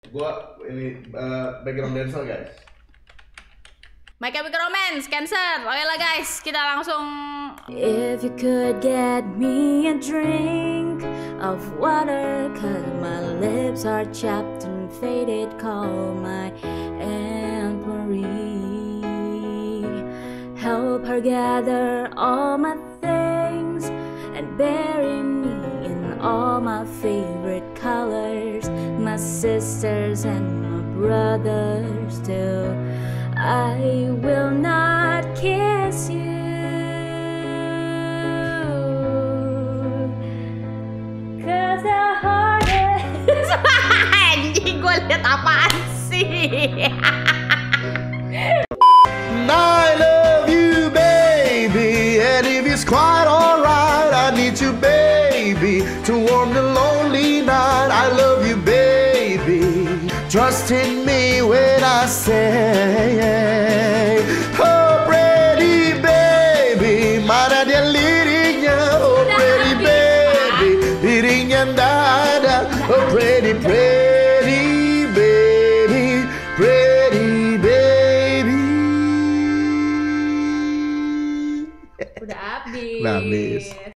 Gua ini background dancer guys. My Chemical Romance, Cancer. Oke lah guys, kita langsung. If you could get me a drink of water, 'cause my lips are chapped and faded, call my Aunt Marie. Help her gather all my things and bury me in all my favorite colors, my sisters and my brothers too. I will not kiss you, 'cause the heart is Anjing, gue liat apaan sih? I love you, baby, and if it's quite alright, I need you, baby, to warm the lonely night. I love you, baby, trust in me when I say, oh pretty baby, mana dia liriknya, oh pretty baby, liriknya ndak ada, oh pretty pretty baby, pretty baby. Udah habis. Udah habis.